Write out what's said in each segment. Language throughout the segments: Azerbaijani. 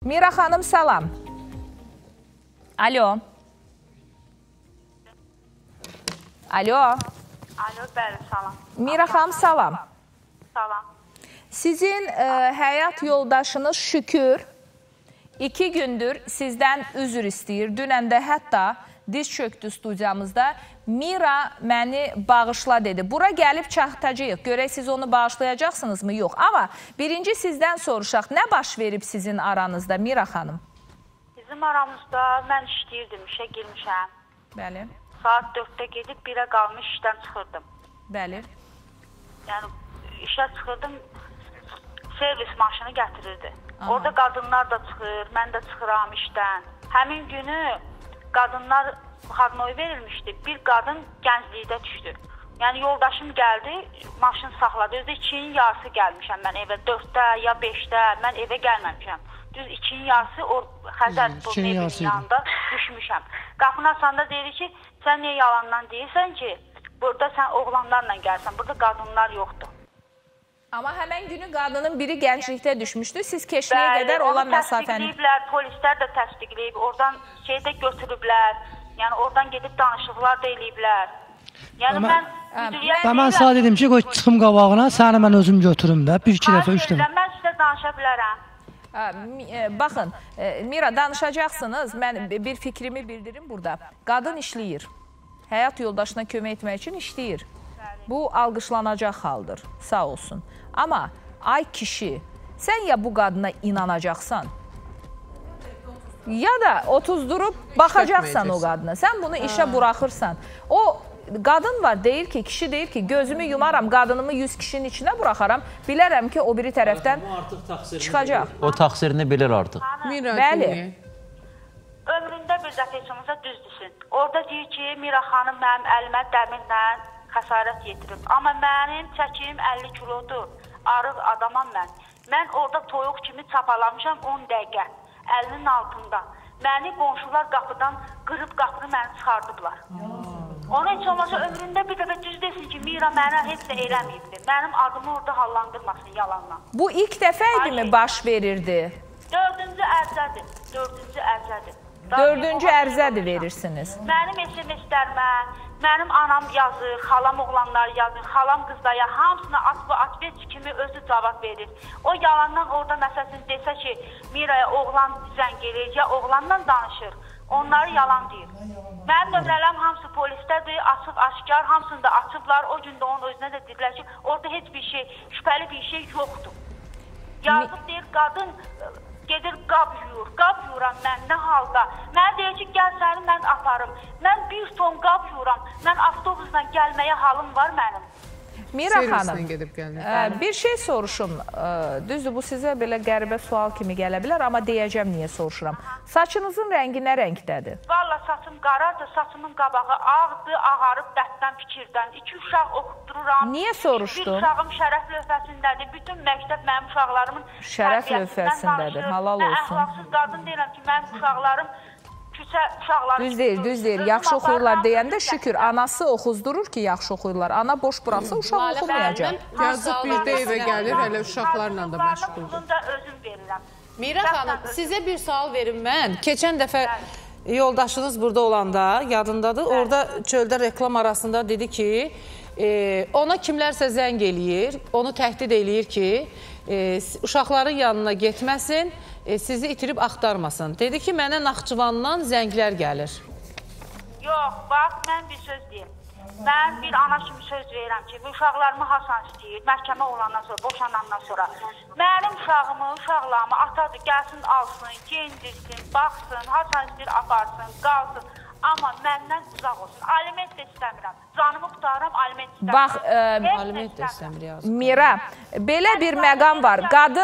Mira xanım, salam. Alo. Alo. Alo, bəli, salam. Mira xanım, salam. Salam. Sizin həyat yoldaşınız Şükür 2 gündür sizdən üzr istəyir. Dünən də hətta diz çöktü studiyamızda. Mira məni bağışla dedi. Bura gəlib çatacağıq. Görək siz onu bağışlayacaqsınız mı? Yox. Amma birinci sizdən soruşaq. Nə baş verib sizin aranızda Mira xanım? Bizim aramızda mən işləyirdim, işə girmişəm. Bəli. Saat 4-də gedib 1-ə qalmış işdən çıxırdım. Bəli. Yəni işə çıxırdım, servis maşını gətirirdi. Aha. Orada qadınlar da çıxır, mən də çıxıram işdən. Həmin günü qadınlar buxarnoy verilmişdi. Bir qadın gənclikdə düşdü. Yəni yoldaşım gəldi, maşını saxladı. Özdə 2-nin yarısı gəlmişəm mən evə. 4-də ya 5-də mən evə gəlməmişəm. Düz 2-nin yarısı o Xəzər evinin yanında düşmüşəm. Qapını açanda deyir ki, sən niyə yalandan deyirsən ki, burada sən oğlanlarla gəlsən, burada qadınlar yoxdur. Amma həmən günü qadının biri gənclikdə düşmüşdü. Siz keçliyə qədər olan məsafəni... Təsdiqləyiblər, polislər də təsdiqləyib, oradan şey də götürüblər. Yəni oradan gedib danışıqlar da eləyiblər. Yəni mən sağ dedim ki, qoy çıxım qabağına, səni mən özüm götürüm də, 1-2 dəfə, 3 dəfə. Mən sizə danışa bilərəm. Baxın, Mira, danışacaqsınız. Mən bir fikrimi bildirim burada. Qadın işləyir. Həyat yoldaşına kömək etmək üçün işləyir. Bu alqışlanacaq haldır. Sağ olsun. Amma ay kişi, sən ya bu qadına inanacaqsan, ya da otuzdurup baxacaqsan o qadına. Sən bunu işə buraxırsan. O qadın var, deyir ki, kişi deyir ki, gözümü yumaram, qadınımı 100 kişinin içinə buraxaram. Bilərəm ki, o biri tərəfdən çıxacaq. O təqsirini bilir artıq. Bəli. Ömründə bir dəfə heç olmasa düz düşün. Orada deyir ki, Mira xanım mənim əlimə dəmirlə xəsarət yetirib. Amma mənim çəkim 50 kilodur. Arıq adamam mən. Mən orada toyuq kimi çapalamışam 10 dəqiqə. Əlinin altında. Məni qonşular qapıdan qırıb qapını məni çıxardıblar. Ona heç olmasa ömründə bir dəfə düz desin ki, Mira mənə heç də eləməyibdir. Mənim adımı orada hallandırmasın yalanla. Bu ilk dəfə idi mi baş verirdi? 4-cü ərzədir. 4-cü ərzədir. 4-cü ərzədir verirsiniz. Mənim SMS-lərimə, mənim anam yazır, xalam oğlanlar yazır, xalam qızlara, hamısına atveç kimi özü cavab verir. O yalandan orada məsələsini desə ki, Miraya oğlan zəng gelir, ya oğlanla danışır, onları yalan deyir. Mənim nömrələm hamısı polisdədir, açıq, aşkar, hamısını da açıblar. O gün də onun özünə də dedilər ki, orada heç bir şey, şübhəli bir şey yoxdur. Yazıb deyir, qadın gedir qab yuyur, qab yuyuram mən nə halda. Mənə deyir ki, gəl səni mən aparım. Mən 1 ton qab yuyuram, mən avtobusla gəlməyə halım var mənim. Mira xanım, bir şey soruşum. Düzdür, bu sizə belə qəribə sual kimi gələ bilər, amma deyəcəm niyə soruşuram. Saçınızın rəngi nə rəngdədir? Valla saçım qaradır, saçımın qabağı ağdır, ağarıb dərddən, fikirdən. 2 uşaq oxutdururam. Niyə soruşdun? Bir uşağım şərəf lövhəsindədir. Bütün məktəb mənim uşaqlarımın şərəf lövhəsindədir, halal olsun. Mən əxlaqsız qadın deyirəm ki, mənim uşaqlarım Düz deyir. Yaxşı oxuyurlar deyəndə şükür. Anası oxuzdurur ki, yaxşı oxuyurlar. Ana boş buraxsa uşaq oxumayacaq. Yazıq bir də evə gəlir, hələ uşaqlarla da məşğuldur. Özüm verirəm. Mira xanım, sizə bir sual verim mən. Keçən dəfə yoldaşınız burada olanda, yadındadır, orada çöldə reklam arasında dedi ki, ona kimlərsə zəng eləyir, onu təhdid eləyir ki, uşaqların yanına getməsin, sizi itirib axtarmasın. Dedi ki, mənə Naxçıvandan zənglər gəlir. Yox, bax, mən bir söz deyim. Mən bir ana kimi söz verirəm ki, bu uşaqlarımı Hasan istəyir, məhkəmə olandan sonra, boşanandan sonra. Mənim uşağımı, uşaqlarımı atadır, gəlsin, alsın, geyindirsin, baxsın, Hasan istəyir, aparsın, qalsın. Amma məndən uzaq olsun. Aliment də istəmirəm. Canımı qutaram, aliment istəmirəm. Bax, aliment də istəmir yazıq. Mira, belə bir məqam var.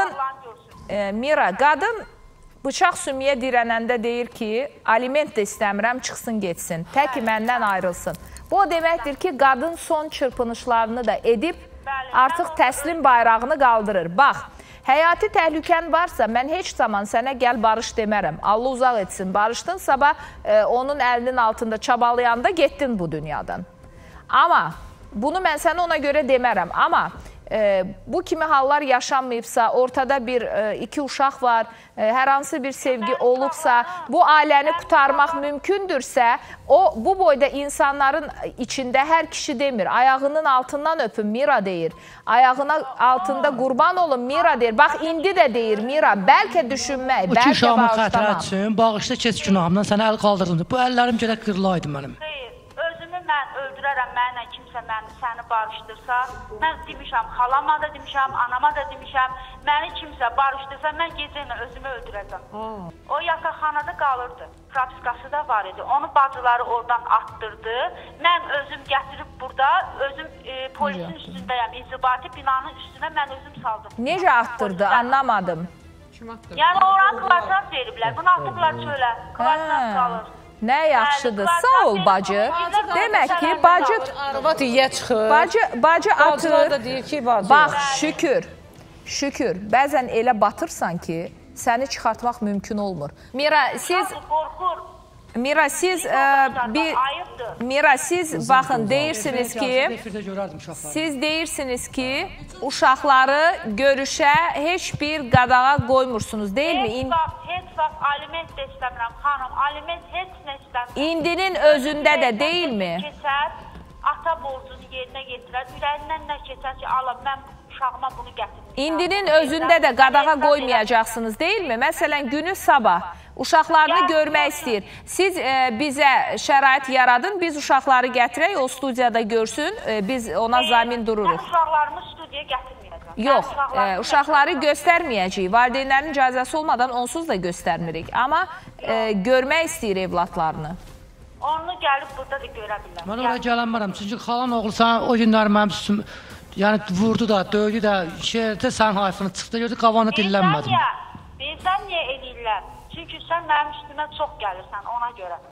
Mira, qadın bıçaq sümüyə dirənəndə deyir ki, aliment də istəmirəm, çıxsın, getsin. Tək ki, məndən ayrılsın. Bu o deməkdir ki, qadın son çırpınışlarını da edib, artıq təslim bayrağını qaldırır. Bax, həyati təhlükən varsa, mən heç zaman sənə gəl barış demərəm. Allah uzaq etsin, barışdın, sabah onun əlinin altında çabalayanda getdin bu dünyadan. Amma, bunu mən sənə ona görə demərəm. Amma bu kimi hallar yaşanmayıbsa, ortada iki uşaq var, hər hansı bir sevgi olubsa, bu ailəni qurtarmaq mümkündürsə, bu boyda insanların içində hər kişi demir. Ayağının altından öpün, Mira deyir. Ayağına altında qurban olun, Mira deyir. Bax, indi də deyir Mira, bəlkə düşünmək, Bu ki, bəlkə uşağımın xətrə bağışlamaq. üçün, bağışla keç günahımdan sənə əl qaldırdım. Bu əllərim görə qırılaydı mənim. Xeyr, özümü mən öldürərəm, mənlə kimsə səni barışdırsa, mən demişəm, xalama da demişəm, anama da demişəm, məni kimsə barışdırsa, mən gecə ilə özümü öldürəcəm. O yataqxanada qalırdı, propiskası da var idi. Onu bacıları oradan attırdı. Mən özüm gətirib burada, özüm polisin üstündəyəm, inzibati binanın üstünə mən özüm saldım. Necə atdırdı, anlamadım. Kim atdı? Yəni oran kvadrat veriblər, bunu atıblar çölə, kvadrat qalır. Nə yaxşıdır, sağ ol bacı. Demək ki, bacı Arvad iyə çıxır. Bacı Bacılar atır. da deyir ki, bacı. Bax, şükür. Bəzən elə batırsan ki, səni çıxartmaq mümkün olmur. Mira, siz baxın, deyirsiniz ki, uşaqları görüşə heç bir qadağa qoymursunuz, deyilmi? Heç vaxt aliment də istəmirəm, xanım, aliment heç nə istəmirəm. İndinin özündə də deyilmi? Keçər, ata borcunu yerinə getirər, ürəyindən nə keçər ki, alım, mən uşağıma bunu gətirmişəm. İndinin özündə də qadağa qoymayacaqsınız, deyilmi? Məsələn, günü sabah uşaqlarını görmək istəyir. Siz bizə şərait yaradın, biz uşaqları gətirək, o studiyada görsün, biz ona zamin dururuq. Mən uşaqlarımı studiyaya gətirməyəcəm. Yox, uşaqları göstərməyəcəyik. Valideynlərin icazəsi olmadan onsuz da göstərmirik. Amma görmək istəyir evlatlarını. Onu gəlib burada da görə bilər. Mən oraya gələnmərəm. Çünki xalan oğlu sən o günlər mənim yəni vurdu da, döydü də, şəhərdə sənin hayfını çıxdı, gördü, qavanı dillənmədim. Bizdən niyə eləyirlər? Çünki sən mənim üstümə çox gəlirsən ona görə.